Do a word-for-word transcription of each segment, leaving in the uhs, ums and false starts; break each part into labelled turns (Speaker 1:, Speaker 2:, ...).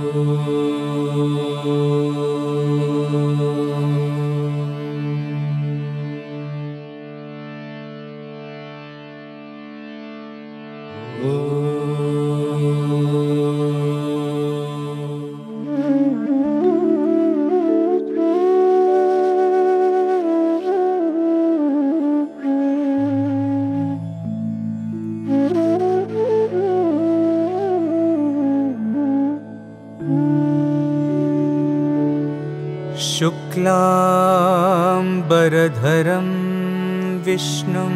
Speaker 1: शुक्लांबरधरं विष्णुं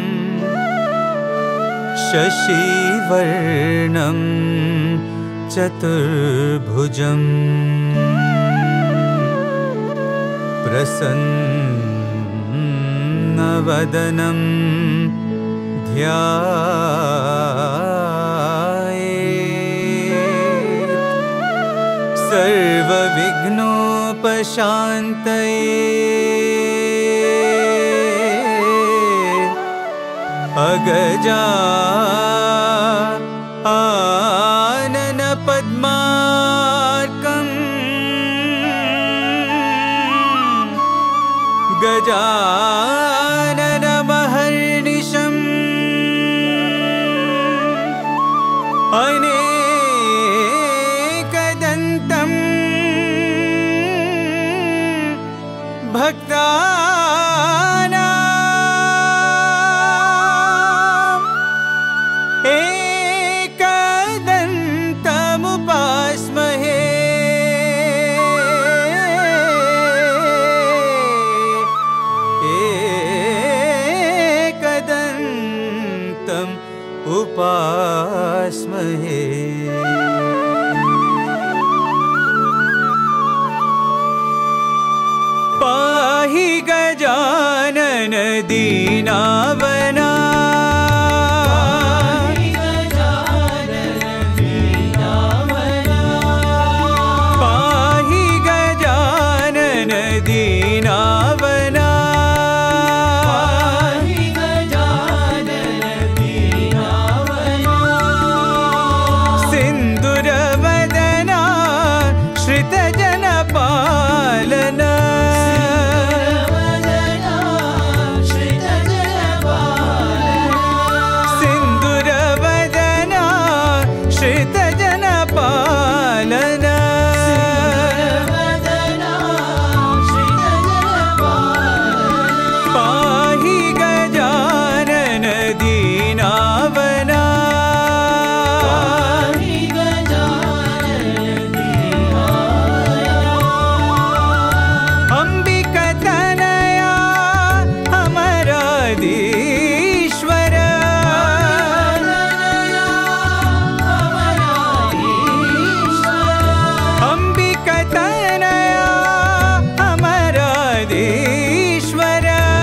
Speaker 1: शशिवर्णं चतुर्भुजं प्रसन्नवदनं ध्यायेत् सर्वविघ्नोपशान्तये अगजा आनन पद्मार्कं गजानन महर्निशम् अनेकदन्तं भक्तानां एकदन्तमुपास्महे एकदन्तम् उपास्महे। पाहि गजानन दीनावना पाहि गजानन दीनावना सिन्दूरवदना श्रितजनपालना श्रितजनपालना पाहि गजानन दीनावना अंबिकतनया अमराधीश्वर अंबिकतनया अमराधीश्वर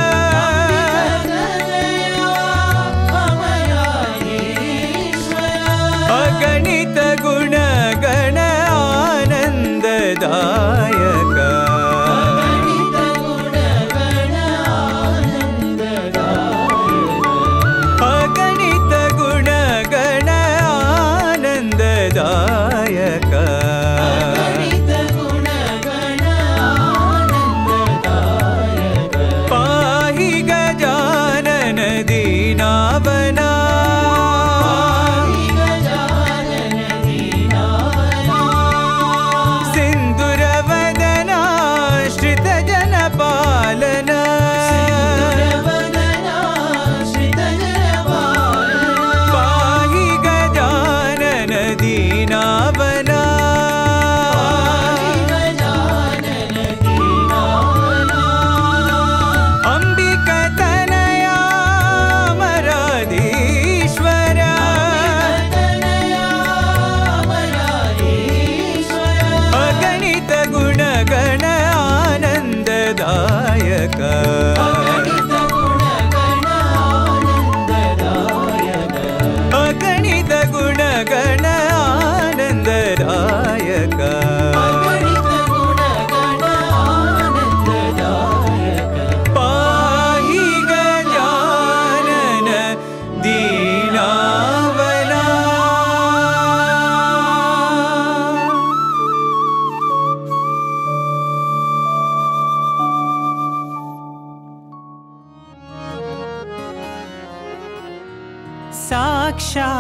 Speaker 1: अगणित गुणगण आनन्ददायक अगणित गुणगण आनन्ददायक पाहि गजानन दीनावना सिन्दूरवदना श्रितजनपालना पाहि गजानन दीना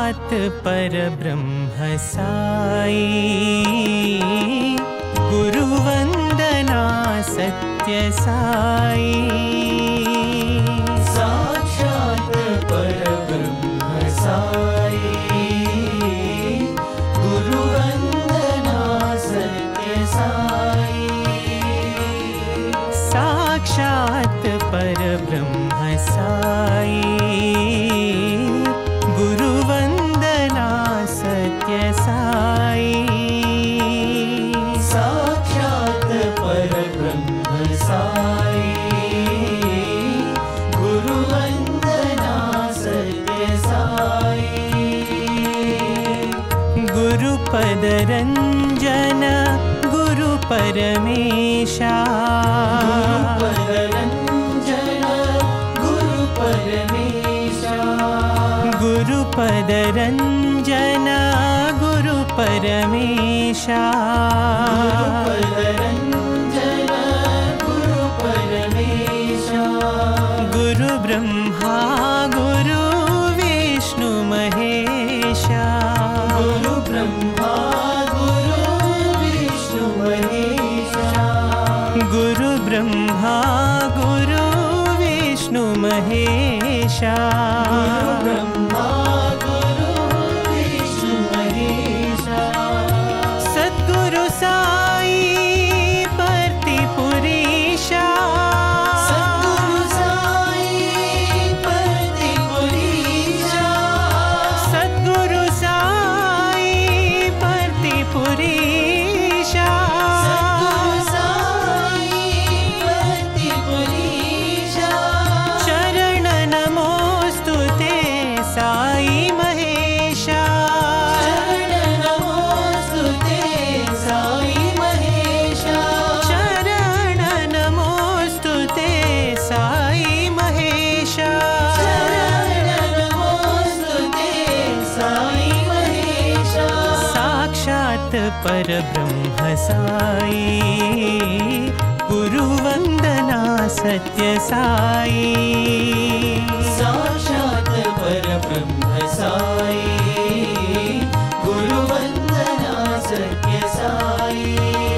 Speaker 1: साक्षात् परब्रह्म साई गुरुवंदना सत्य साई। साक्षात् परब्रह्म साई गुरुवंदना सत्य साई। साक्षात् परब्रह्म साई गुरुवंदना सत्य साई। साक्षात् परब्रह्म साई गुरुवंदना सत्य साई। गुरुपद रंजन गुरु परमेशा। गुरुपद रंजन गुरु परमेशा। गुरुपद रंजन गुरु परमेशा। गुरुपद रंजन गुरु परमेशा। गुरु ब्रह्मा गुरु विष्णु महेशा। गुरु ब्रह्मा गुरु विष्णु महेशा। गुरु ब्रह्मा गुरु विष्णु महेशा। गुरु ब्रह्मा गुरु विष्णु महेशा। सद्गुरु साई परतिपुरीशा। सद्गुरु साई परतिपुरीशा। सद्गुरु साई परतिपुरीशा। सद्गुरु साई परतिपुरीशा। चरण नमोस्तुते साई महेशा। चरण नमोस्तुते साई महेशा। चरण नमोस्तुते साई महेशा। चरण नमोस्तुते साई महेशा। साक्षात् परब्रह्म साई गुरुवंदना सत्य साई। साक्षात् परब्रह्म साई गुरुवंदना सत्य साई।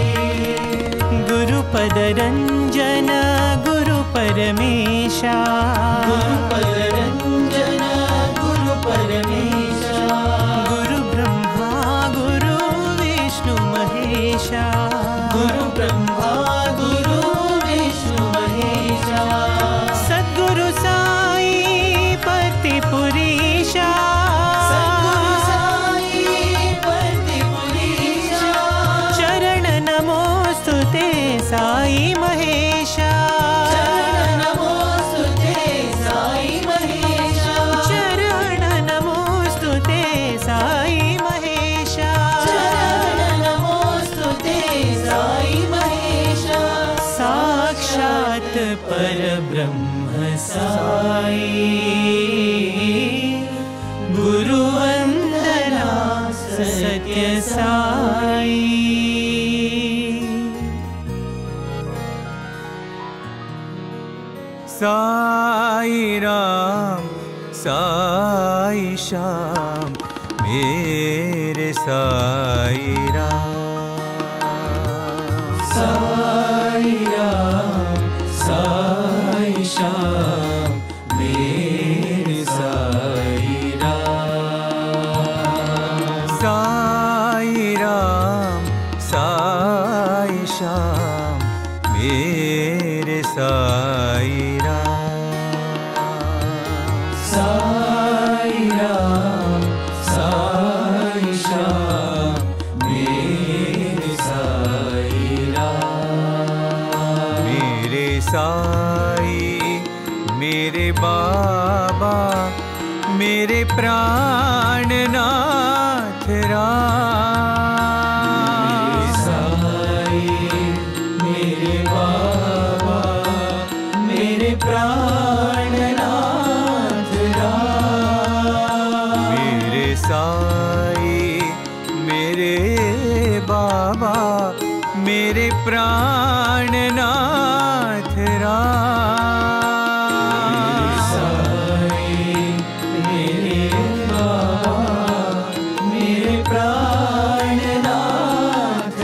Speaker 1: गुरुपद रंजन गुरु परमेशा। गुरुपद रंजन गुरु परमेशा। गुरु ब्रह्मा गुरु विष्णु महेशा। गुरु ब्रह्मा गुरु विष्णु महेशा। सद्गुरु साई परतिपुरीशा। सद्गुरु साई परतिपुरीशा। चरण नमोस्तुते साई महेशा। चरण नमोस्तुते साई महेशा। चरण नमोस्तुते साई महेशा। चरण नमोस्तुते साई महेशा। साक्षात् परब्रह्म साई गुरुवंदना सत्य साई। साई राम साई श्याम मेरे साई राम। साई राम साई श्याम मेरे साई राम। साई राम साई श्याम मेरे साई साई राम साई श्याम मेरे साई राम। मेरे साई मेरे बाबा मेरे प्राणनाथ राम। मेरे साई मेरे बाबा मेरे प्राणनाथ राम। मेरे साई मेरे बाबा मेरे प्राणनाथ राम। मेरे साई मेरे बाबा प्राणनाथ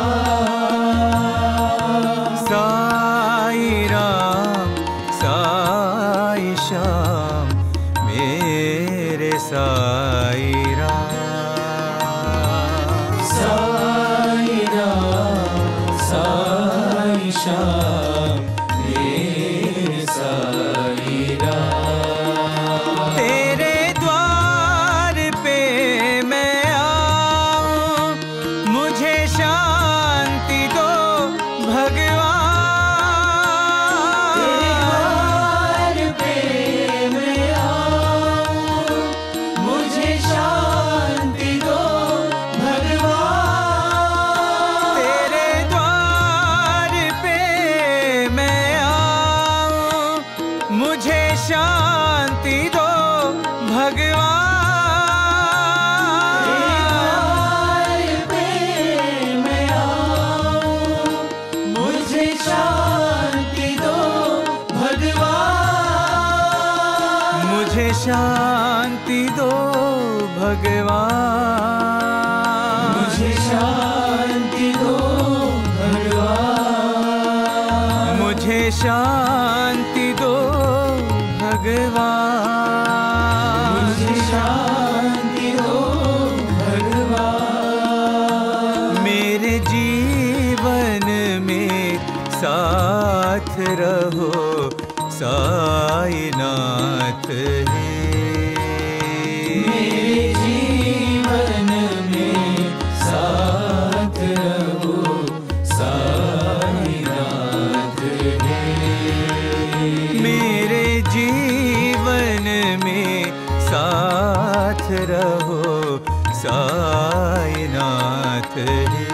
Speaker 1: राम। साई राम साई श्याम मेरे साई राम। साई राम साई श्याम मेरे साई राम। तेरे द्वार पे मैं आऊं, मुझे शांति दो भगवान। तेरे द्वार पे मैं आऊं, मुझे शांति दो भगवान। तेरे द्वार पे मैं आऊं, मुझे शांति दो भगवान। पे मैं आऊं, मुझे शांति दो भगवान। मुझे शांति दो भगवान। मुझे शांति दो भगवान। मुझे शांति दो भगवान। मुझे शांति दो भगवान। मेरे जीवन में साथ रहो साईनाथ है। मेरे जीवन में साथ रहो साईनाथ है। मेरे जीवन में साथ रहो साईनाथ है।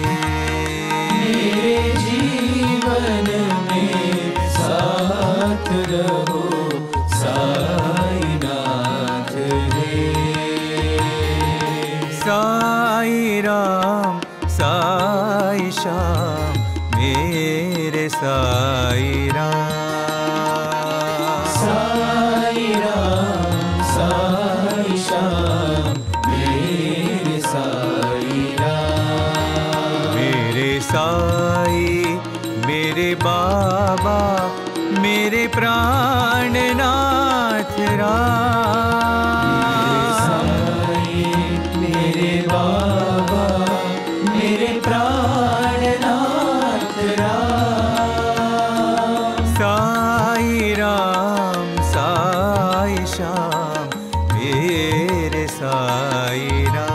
Speaker 1: मेरे जीवन में साथ रहो साईनाथ है। साई राम साई श्याम मेरे साई राम। साई राम साई श्याम मेरे साई राम। मेरे साई मेरे बाबा मेरे प्राणनाथ राम। मेरे बाबा मेरे प्राणनाथ राम। साई राम साई श्याम मेरे साई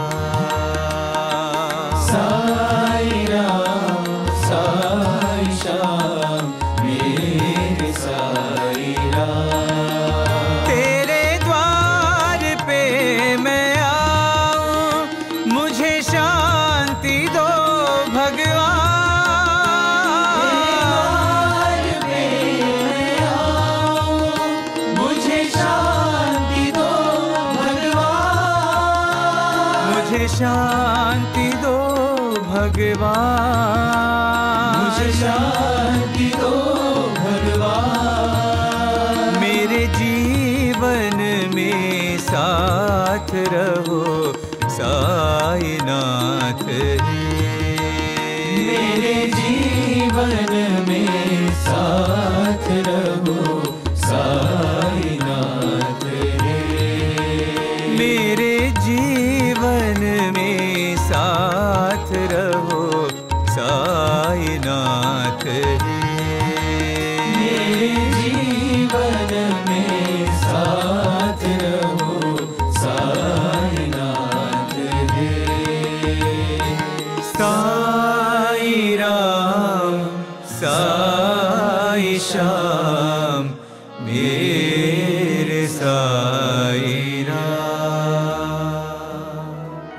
Speaker 1: राम। साई राम साई श्याम मेरे साई राम। तेरे द्वार पे मैं आऊं, मुझे शांति दो भगवान। तेरे द्वार पे मैं आऊं, मुझे शांति दो भगवान। मुझे शांति दो भगवान। मुझे शांति दो भगवान। मेरे जीवन में साथ रहो साईनाथ है। मेरे जीवन में साथ रहो साईनाथ है। मेरे जीवन में साथ रहो साईनाथ है। मेरे जीवन में साथ रहो साईनाथ है। साई राम साई श्याम मेरे साई राम।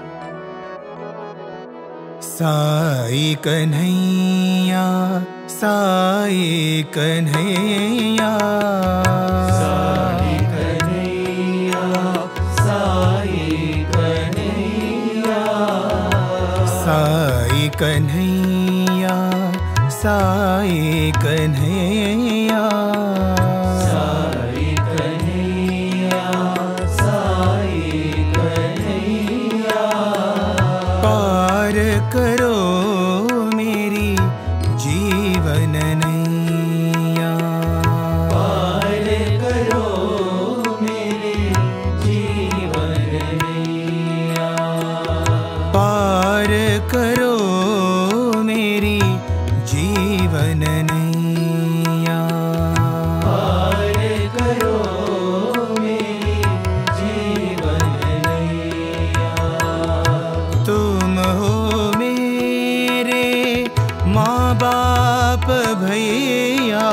Speaker 1: साई कन्हैया साई कन्हैया। साई कन्हैया साई कन्हैया। साई कन्हैया साई कन्हैया। साई कन्हैया साई कन्हैया।
Speaker 2: पार करो मेरी जीवन नैया,
Speaker 1: पार करो मेरी जीवन नैया,
Speaker 2: पार करो मेरी जीवन नैया,
Speaker 1: पार करो मेरी जीवन नैया।
Speaker 2: तुम हो मेरे माँ बाप भैया,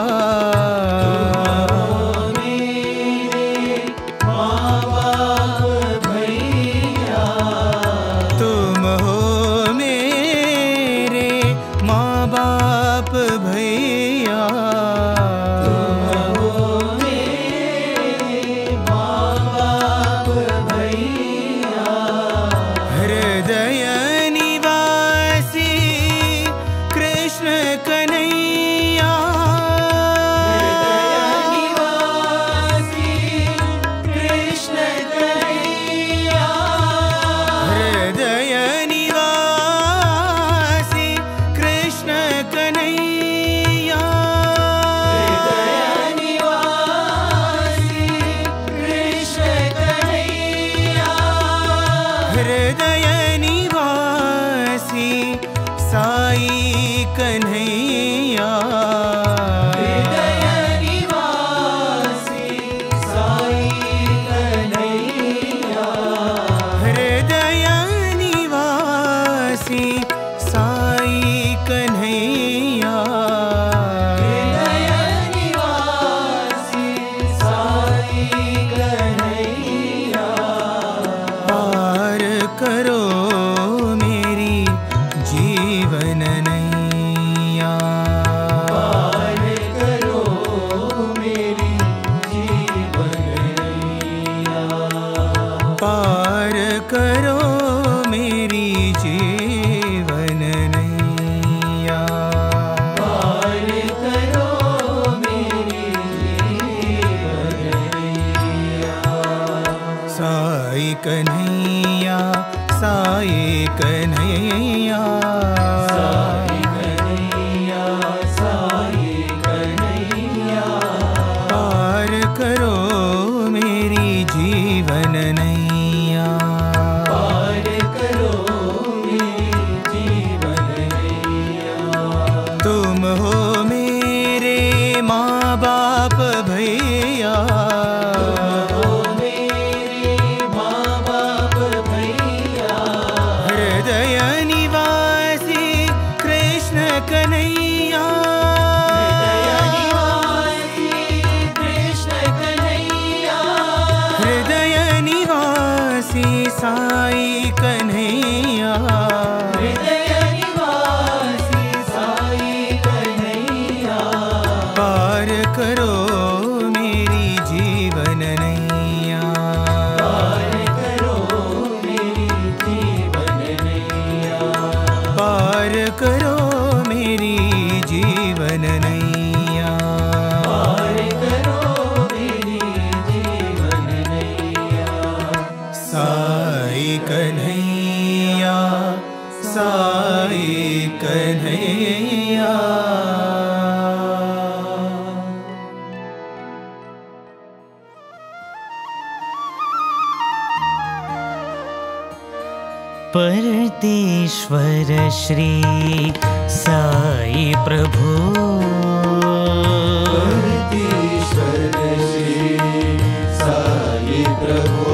Speaker 1: तुम हो मेरे माँ बाप भैया,
Speaker 2: तुम हो मेरे माँ बाप भैया,
Speaker 1: तुम हो मेरे माँ बाप भैया,
Speaker 2: हृदय निवासी कृष्ण कन्हैया,
Speaker 1: हृदय निवासी कृष्ण कन्हैया,
Speaker 2: हृदय निवासी कृष्ण कन्हैया,
Speaker 1: हृदय निवासी
Speaker 2: हृदय निवासी साई कन्हैया,
Speaker 1: हृदय निवासी साई कन्हैया,
Speaker 2: हृदय निवासी साई कन्हैया,
Speaker 1: हृदय निवासी साई कन्हैया।
Speaker 2: पार करो मेरी जीवन नैया,
Speaker 1: पार करो मेरी जीवन नैया,
Speaker 2: पार करो मेरी जीवन नैया,
Speaker 1: पार करो मेरी जीवन नैया।
Speaker 2: साई कन्हैया, साई कन्हैया,
Speaker 1: साई कन्हैया, साई कन्हैया,
Speaker 2: पार करो मेरी जीवन नैया,
Speaker 1: पार करो मेरी जीवन नैया।
Speaker 2: तुम हो मेरे माँ बाप भैया,
Speaker 1: तुम हो मेरे माँ बाप भैया,
Speaker 2: हृदय निवासी कृष्ण कन्हैया,
Speaker 1: हृदय निवासी कृष्ण कन्हैया,
Speaker 2: हृदय निवासी साई कन्हैया,
Speaker 1: हृदय निवासी साई कन्हैया,
Speaker 2: पार करो मेरी जीवन नैया,
Speaker 1: पार करो मेरी जीवन नैया,
Speaker 2: पार करो मेरी जीवन नैया,
Speaker 1: पार करो मेरी जीवन नैया।
Speaker 2: साई कन्हैया, साई कन्हैया।
Speaker 3: परतेश्वर श्री साई प्रभु,
Speaker 1: परतेश्वर श्री साई प्रभु,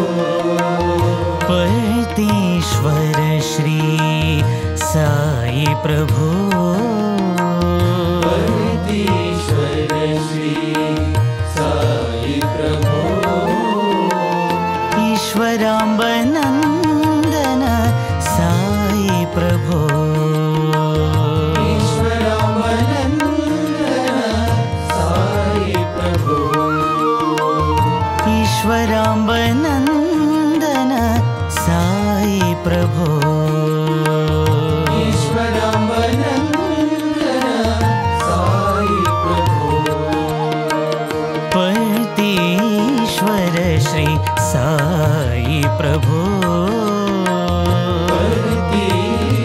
Speaker 3: परतेश्वर श्री साई प्रभु,
Speaker 1: परतेश्वर श्री साई प्रभु,
Speaker 3: ईश्वराम्बनन्दन साई प्रभु,
Speaker 1: ईश्वराम्बनन्दन साई प्रभु,
Speaker 3: ईश्वराम्बनन्दन साई प्रभु,
Speaker 1: ईश्वराम्बनन्दन साई प्रभु,
Speaker 3: परतेश्वर श्री साई प्रभु,
Speaker 1: परतेश्वर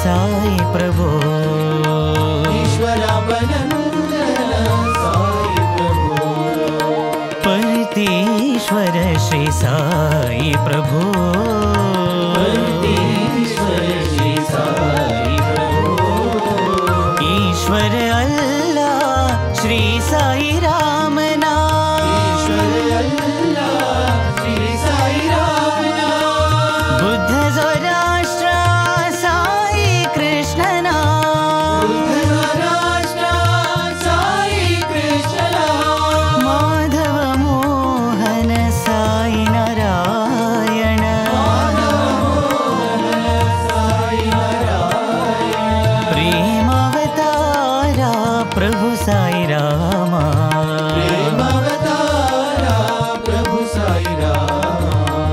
Speaker 3: साई प्रभो
Speaker 1: ईश्वरावनन्दन साई प्रभो
Speaker 3: परतीश्वर श्री साई प्रभो
Speaker 1: परतीश्वर श्री साई प्रभो
Speaker 3: ईश्वर अल्लाह श्री साई राम नाम
Speaker 1: ईश्वर अल्लाह श्री साई राम नाम
Speaker 3: बुद्ध ज़ोराष्ट्र साई कृष्ण नाम
Speaker 1: बुद्ध राष्ट्र साई कृष्ण नाम
Speaker 3: माधव मोहन साई नारायण
Speaker 1: साई नारायण
Speaker 3: प्रेमावतारा प्रभु साई रामा
Speaker 1: प्रेमावतारा प्रभु साई राम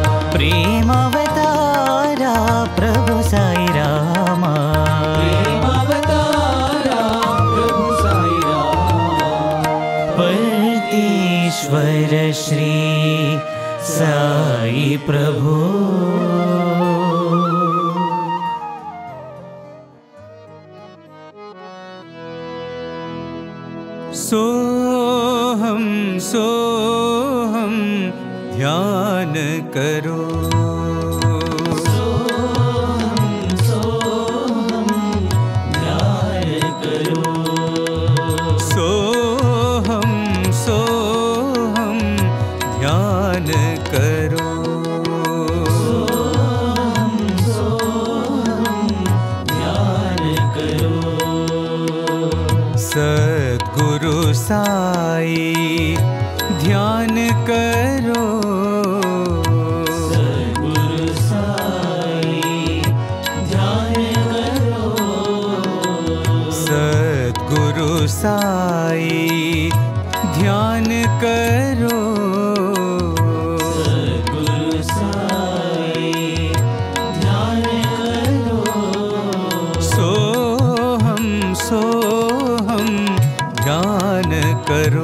Speaker 3: प्रेमावतारा प्रभु साई रामा
Speaker 1: प्रेमावतारा प्रभु साई राम
Speaker 3: परतीश्वर श्री साई प्रभु
Speaker 2: सोहम सोहम ध्यान करो सोहम सोहम ध्यान करो सद्गुरु साई ध्यान करो
Speaker 1: सद्गुरु साई ध्यान करो
Speaker 2: सद्गुरु साई ध्यान करो
Speaker 1: सद्गुरु साई ध्यान करो
Speaker 2: सोहम सोहम ध्यान करो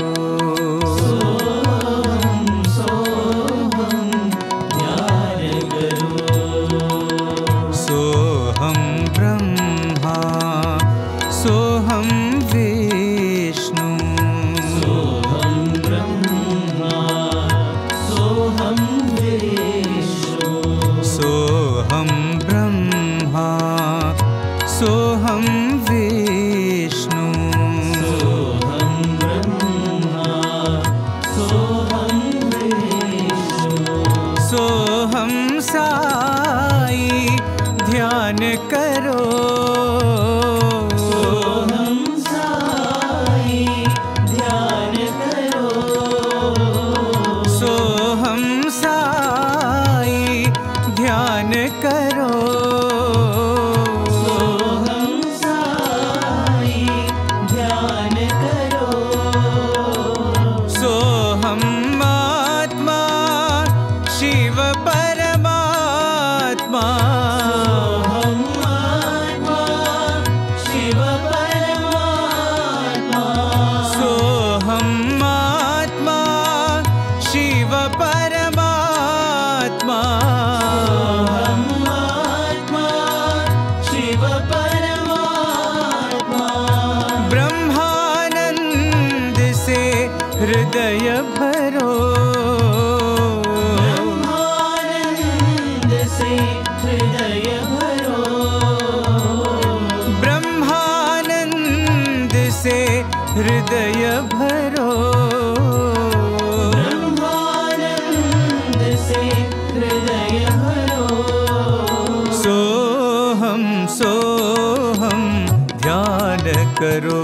Speaker 1: ध्यान करो
Speaker 2: सोहम ब्रह्मा सोहम विष्णु
Speaker 1: सोहं ब्रह्मा सोहं विष्णु
Speaker 2: सोहम ब्रह्मा सोहम विष्णु
Speaker 1: सोहं ब्रह्मा सोहं विष्णु
Speaker 2: सोहम साई ध्यान करो
Speaker 1: सोहं साई ध्यान करो
Speaker 2: सोहम साई ध्यान करो
Speaker 1: सोहं साई ध्यान करो
Speaker 2: सोहम आत्मा शिव परमात्मा
Speaker 1: सोहं आत्मा शिव परमात्मा
Speaker 2: सोहम आत्मा शिव परमात्मा
Speaker 1: सोहं आत्मा शिव परमात्मा
Speaker 2: ब्रह्मानंद से हृदय भरो
Speaker 1: ब्रह्मानंद से हृदय भरो
Speaker 2: ब्रह्मानंद से हृदय भरो
Speaker 1: ब्रह्मानंद से हृदय भरो
Speaker 2: सोहम सोहम ध्यान करो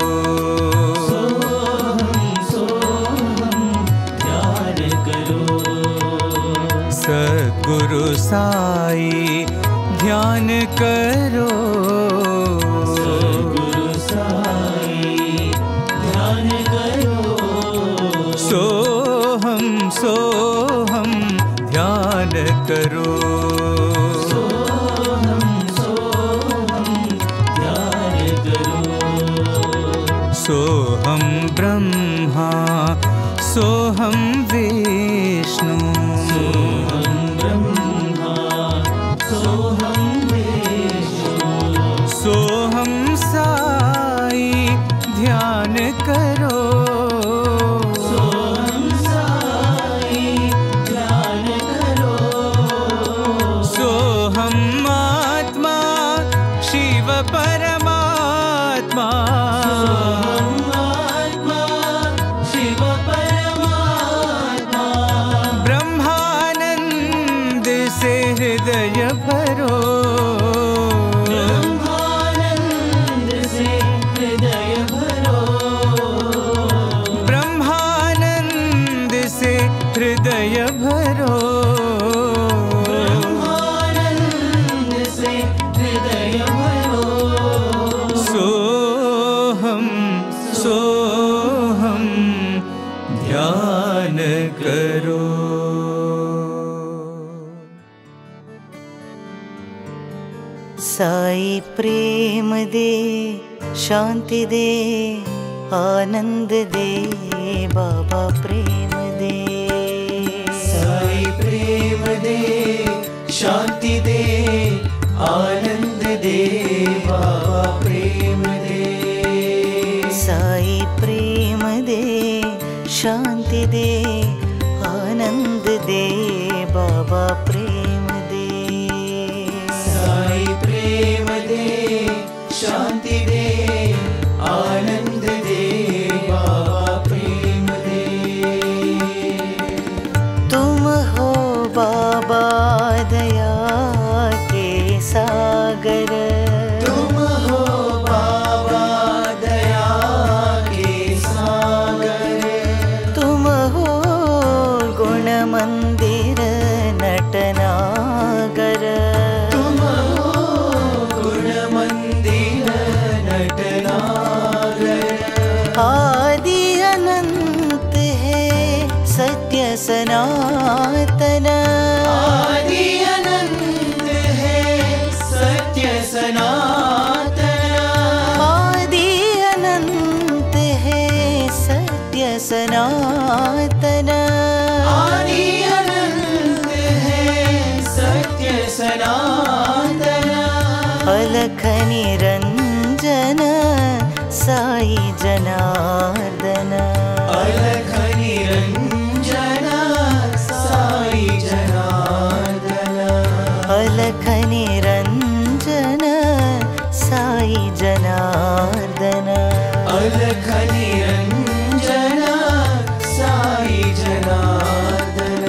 Speaker 1: सोहं सोहं ध्यान करो
Speaker 2: सद्गुरु साई ध्यान करो
Speaker 1: सद्गुरु साई ध्यान करो
Speaker 2: सोहम सोहम ध्यान करो
Speaker 1: सोहं सोहं ध्यान करो
Speaker 2: सोहम ब्रह्मा सोहम विष्णु
Speaker 1: सोहं ब्रह्मा सोहं विष्णु
Speaker 2: सोहम साई ध्यान करो।
Speaker 1: सोहम साई ध्यान करो।
Speaker 2: सोहम आत्मा शिव परमात्मा।
Speaker 1: सोहम आत्मा शिव परमात्मा।
Speaker 2: ब्रह्मानंद से हृदय भरो।
Speaker 1: ब्रह्मानंद से हृदय भरो।
Speaker 2: ब्रह्मानंद से हृदय भरो।
Speaker 1: ब्रह्मानंद से हृदय भरो।
Speaker 2: सोहम सोहम ध्यान करो।
Speaker 3: साई प्रेम दे, शांति दे, आनंद दे, बाबा प्रेम दे।
Speaker 1: साई प्रेम दे, शांति दे, आनंद दे, बाबा प्रेम दे।
Speaker 3: साई प्रेम दे, शांति दे, आनंद दे, बाबा प्रेम दे।
Speaker 1: साई प्रेम दे, शांति दे, आनंद दे, बाबा प्रेम दे।
Speaker 3: तुम हो बाबा दया के सागर।
Speaker 1: तुम हो बाबा दया के सागर।
Speaker 3: तुम हो गुण मंदिर नटनागर।
Speaker 1: तुम हो गुण मंदिर नटनागर।
Speaker 3: आदि अनंत है सत्य सनातन।
Speaker 1: आदि अनंत है सत्य सनातन।
Speaker 3: आदि अनंत है सत्य सनातन।
Speaker 1: आदि अनंत है सत्य सनातन।
Speaker 3: अलख निरंजन साई जनार्दन।
Speaker 1: अलख निरंजन साई जनार्दन।
Speaker 3: अलख निरंजन साई जनार्दन।
Speaker 1: अलख निरंजन साई जनार्दन।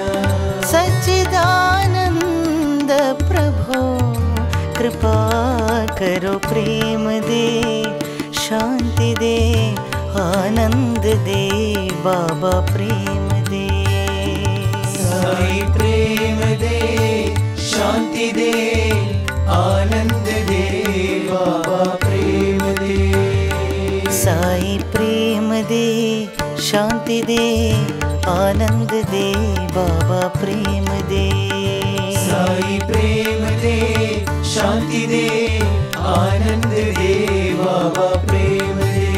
Speaker 3: सच्चिदानंद प्रभो कृपा करो प्रेम दे, शांति दे, आनंद दे, बाबा प्रेम दे।
Speaker 1: साई प्रेम दे, शांति दे, आनंद दे, बाबा प्रेम दे।
Speaker 3: साई प्रेम दे, शांति दे, आनंद दे, बाबा प्रेम दे।
Speaker 1: साई प्रेम दे, शांति दे, आनंद दे, बाबा प्रेम दे।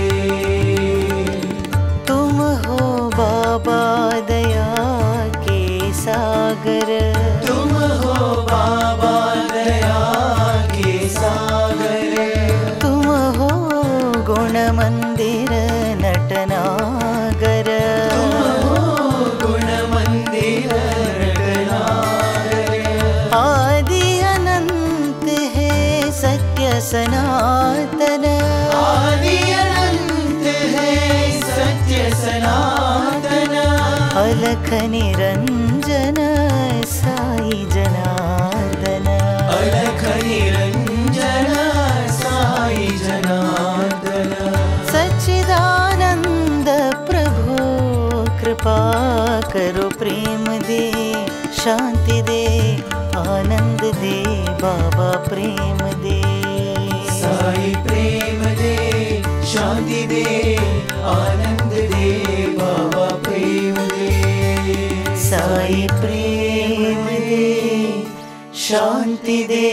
Speaker 3: तुम हो बाबा दया के सागर।
Speaker 1: तुम हो बाबा दया के सागर।
Speaker 3: तुम हो गुण मंदिर नटनागर।
Speaker 1: तुम हो गुण मंदिर नटनागर।
Speaker 3: आदि अनंत है सत्य सनातन।
Speaker 1: आदि अनंत है सत्य सनातन।
Speaker 3: अलख निरंजन साई जनार्दन।
Speaker 1: अलख निरंजन साई जनार्दन।
Speaker 3: सच्चिदानंद प्रभु कृपा करो प्रेम दे, शांति दे, आनंद दे, बाबा प्रेम दे।
Speaker 1: साई प्रेम दे, शांति दे, आनंद दे, बाबा प्रेम दे।
Speaker 3: साई प्रेम दे, शांति दे,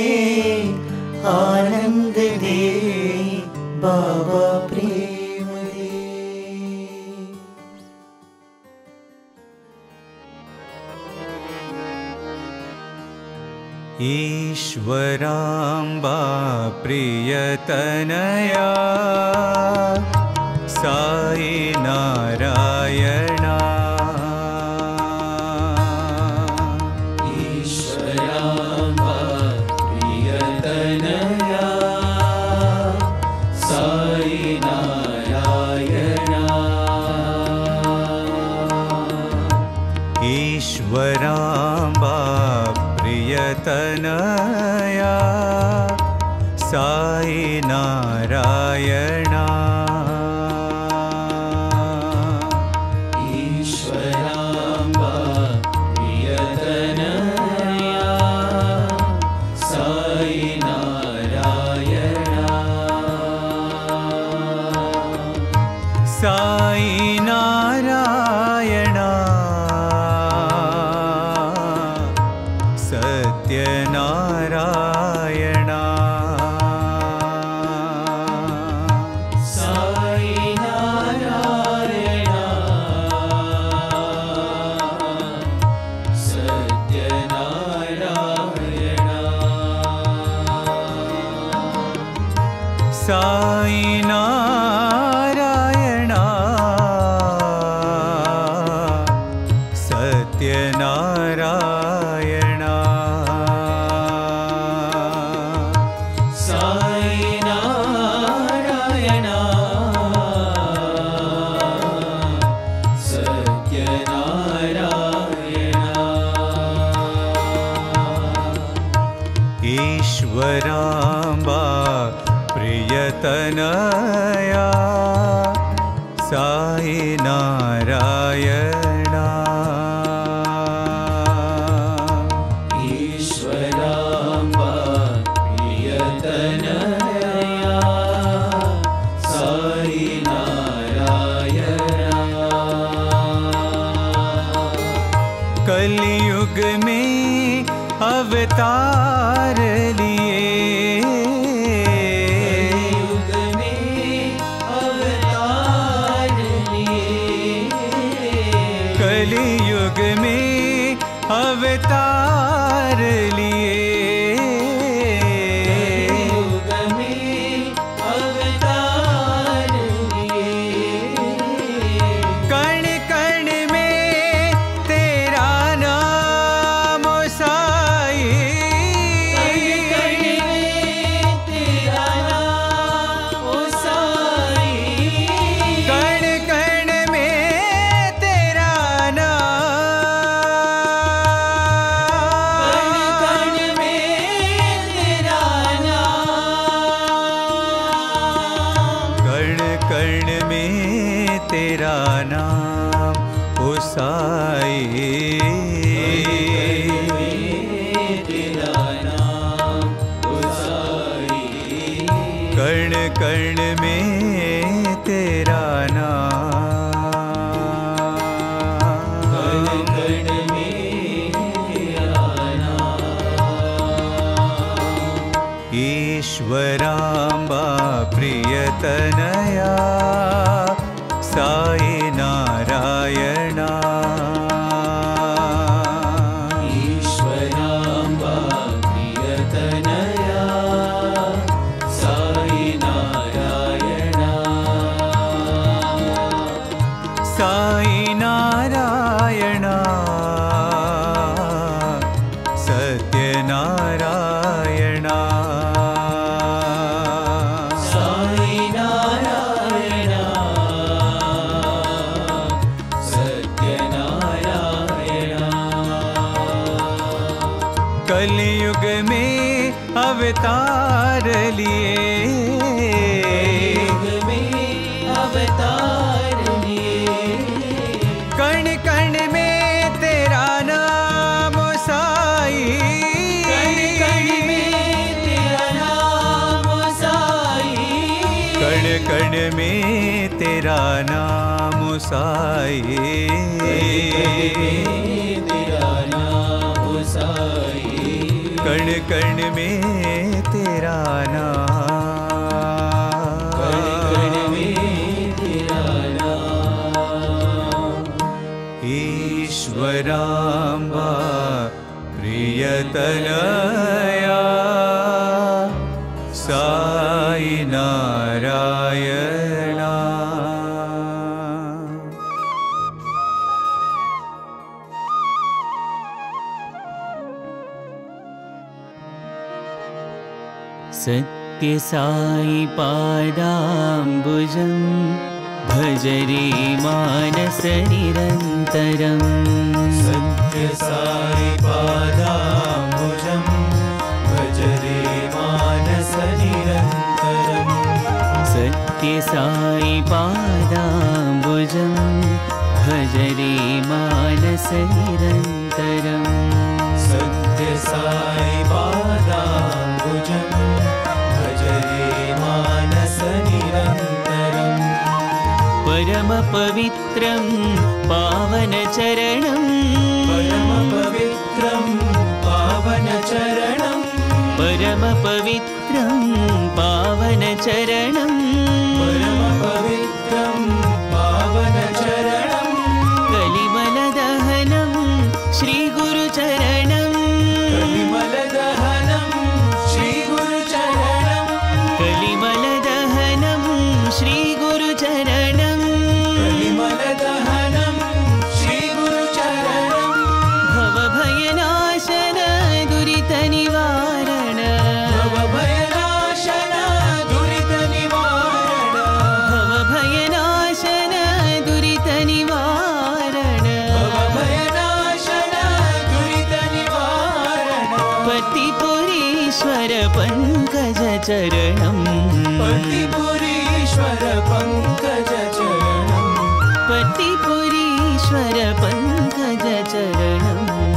Speaker 3: आनंद दे, बाबा प्रेम दे।
Speaker 2: ईश्वर ईश्वराम्बा प्रियतनया साई नारायणा
Speaker 1: ईश्वराम्बा प्रियतनया साई नारायणा
Speaker 2: ईश्वराम्बा प्रियतनया साई नारायणा
Speaker 1: ईश्वराम्बा प्रियतनया साई नारायणा
Speaker 2: साई नारायणा सत्यनारायणा
Speaker 1: साई नारायणा सत्यनारायणा
Speaker 2: साई नारायणा सत्यनारायणा
Speaker 1: साई नारायणा सत्यनारायणा
Speaker 2: ईश्वराम्बा प्रियतनया साई नारायणा
Speaker 1: ईश्वराम्बा प्रियतनया साई नारायणा
Speaker 2: कलयुग में अवतार लिए
Speaker 1: युग में अवतार लिए
Speaker 2: कलयुग में अवतार लिए
Speaker 1: युग में अवतार लिए
Speaker 2: कण कण में तेरा नाम साई
Speaker 1: कण कण में तेरा नाम ओ साई
Speaker 2: कण कण में तेरा
Speaker 1: कण
Speaker 2: नाम
Speaker 1: कण में तेरा नाम
Speaker 2: कण कण में तेरा नाम ओ साई
Speaker 1: तेरा नाम ओ साई
Speaker 2: कण कण में तेरा नाम
Speaker 1: कण कण में तेरा नाम
Speaker 2: ईश्वराम्बा प्रियतनया साई नारायणा
Speaker 1: ईश्वराम्बा प्रियतनया साई नारायणा
Speaker 2: साई नारायणा सत्यनारायणा
Speaker 1: साई नारायणा सत्यनारायणा
Speaker 2: कलयुग में अवतार लिए
Speaker 1: युग में अवतार लिए
Speaker 2: कण कण में तेरा नाम साई
Speaker 1: कण कण में तेरा नाम साई
Speaker 2: कण कण में तेरा नाम साई
Speaker 1: तेरा नाम साई
Speaker 2: कण कण में तेरा नाम
Speaker 1: कण कण में तेरा नाम
Speaker 2: ईश्वराम्बा प्रियतनया साई नारायणा।
Speaker 3: सत्य साई पादाम्बुजं भज रे मानस निरन्तरम्।
Speaker 1: सत्य साई पादाम्बुजं भज रे मानस निरन्तरम्।
Speaker 3: सत्य साई पादाम्बुजं भज रे मानस निरन्तरम्।
Speaker 1: सत्य साई पादाम्बुजं भज रे मानस निरन्तरम्।
Speaker 3: परम पवित्रं पावन चरणं।
Speaker 1: परम पवित्रं पावन चरणं।
Speaker 3: परम पवित्रं पावन चरणं।
Speaker 1: परम पवित्रं पावन चरणं।
Speaker 3: कलिमल दहनं श्री गुरु चरणं।
Speaker 1: कलिमल दहनं श्री गुरु चरणं।
Speaker 3: कलिमल दहनं श्री गुरु चरणं।
Speaker 1: कलिमल दहनं श्री गुरु चरणं।
Speaker 3: भव भयनाशन दुरित निवारण।
Speaker 1: भव भयनाशन दुरित निवारण।
Speaker 3: भव भयनाशन दुरित निवारण।
Speaker 1: भव भयनाशन दुरित निवारण।
Speaker 3: पतिपुरीश्वर पंकज चरणं।
Speaker 1: पतिपुरीश्वर पंकज चरणं।
Speaker 3: पतिपुरीश्वर पंकज चरणं।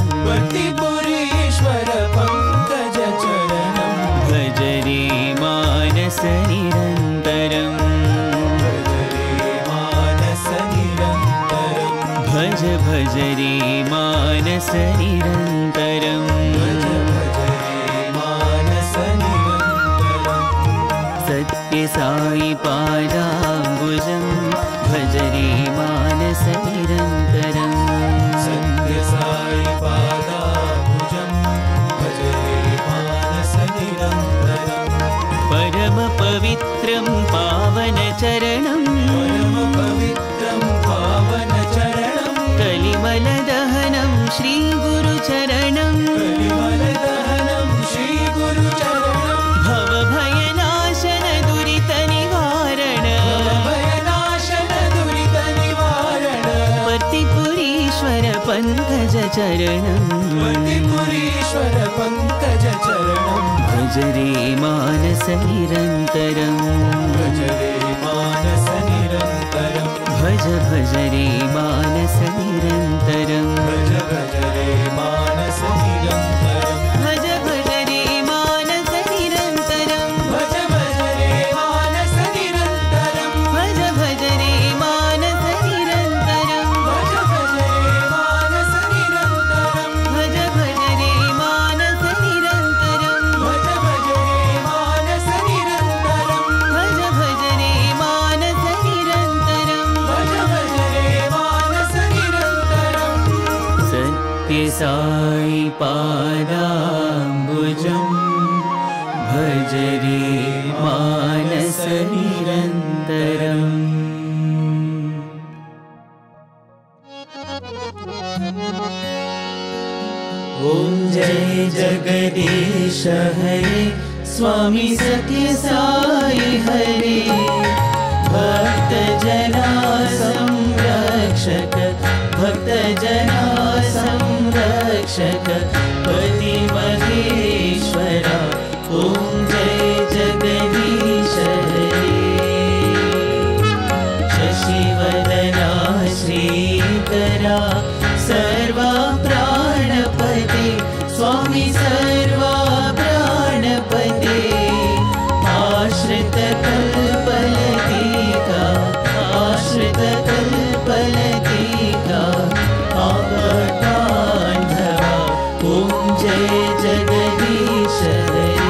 Speaker 1: पतिपुरीश्वर पंकज चरणं।
Speaker 3: भज रे मानस निरन्तरम्।
Speaker 1: भज रे मानस निरन्तरम्।
Speaker 3: भज भज रे मानस निरन्तरम्।
Speaker 1: भज भज रे मानस निरन्तरम्।
Speaker 3: सत्य साई पादाम्बुजं भज रे मानस निरन्तरम्।
Speaker 1: सत्य साई पादाम्बुजं भज रे मानस निरन्तरम्।
Speaker 3: परम पवित्रं पावन चरणं।
Speaker 1: परम पवित्रं पावन चरणं।
Speaker 3: कलिमल दहनं श्री गुरु चरणं।
Speaker 1: कलिमल दहनं श्री गुरु चरणं।
Speaker 3: भव भयनाशन दुरित निवारण।
Speaker 1: भव भयनाशन दुरित निवारण।
Speaker 3: पतिपुरीश्वर पंकज चरणं।
Speaker 1: पतिपुरीश्वर पंकज चरणं।
Speaker 3: भज रे मानस निरन्तरम्।
Speaker 1: भज रे मानस निरन्तरम्।
Speaker 3: भज भज रे मानस निरन्तरम्।
Speaker 1: भज भज रे मानस निरन्तरम्।
Speaker 3: भज भज रे मानस निरन्तरम्।
Speaker 1: भज भज रे मानस निरन्तरम्।
Speaker 3: भज भज रे मानस निरन्तरम्।
Speaker 1: भज भज रे मानस निरन्तरम्।
Speaker 3: भज भज रे मानस निरन्तरम्।
Speaker 1: भज भज रे मानस निरन्तरम्।
Speaker 3: भज भज रे मानस निरन्तरम्।
Speaker 1: भज भज रे मानस निरन्तरम्।
Speaker 3: सत्य साई पादाम्बुजं भज रे मानस निरन्तरम्।
Speaker 1: ॐ जय जगदीश हरे स्वामी सत्य साई हरे। भक्त जना संरक्षक भक्त जना संरक्षक पति महेश्वरा। ॐ जय जगदीश हरे। शशिवदना श्रीकरा सर्वा प्राणपते स्वामी सर्वा प्राणपते। आश्रित कल्पलतिका आश्रित कल्पलतिका आपदान्धवा। ॐ जय जगदीश हरे।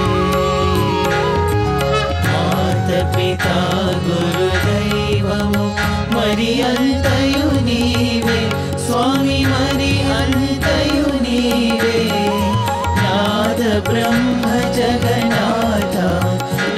Speaker 1: मातपिता गुरुदैवमु मरि अन्तयु नीवे स्वामी मरि अन्तयु नीवे। नाद ब्रह्म जगन्नाथ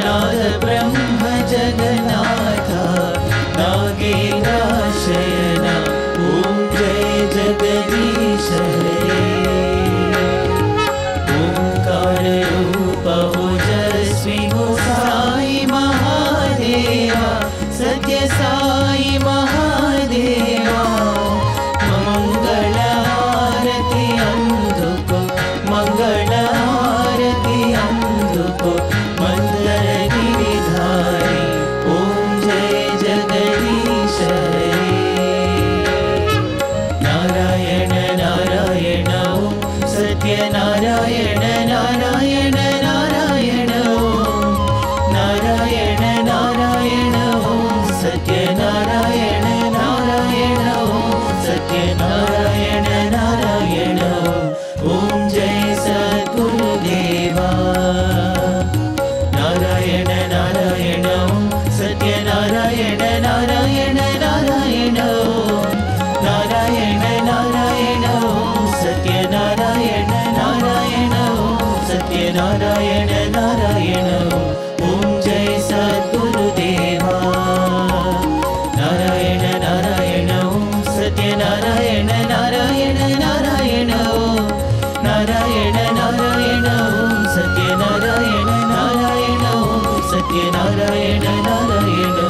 Speaker 3: सत्य नारायण नारायण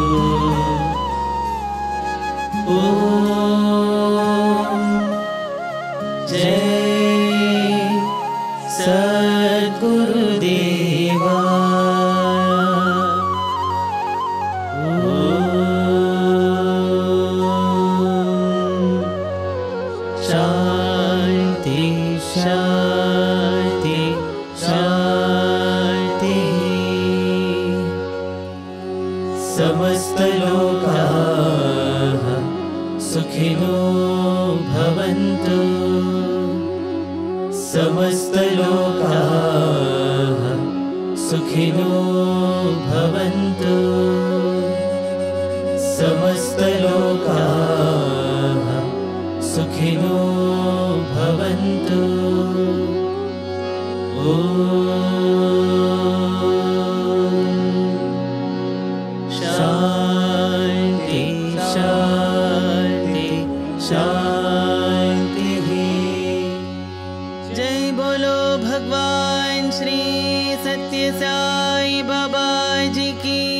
Speaker 3: ओम जय सद्गुरुदेवा शांति शांति शांति समस्त लोकाः सुखिनो भवन्तु समस्त लोकाः सुखिनो भवन्तु समस्त लोकाः सुखिनो भवन्तु शांति शांति शांति जय बोलो भगवान श्री सत्य साई बाबा जी की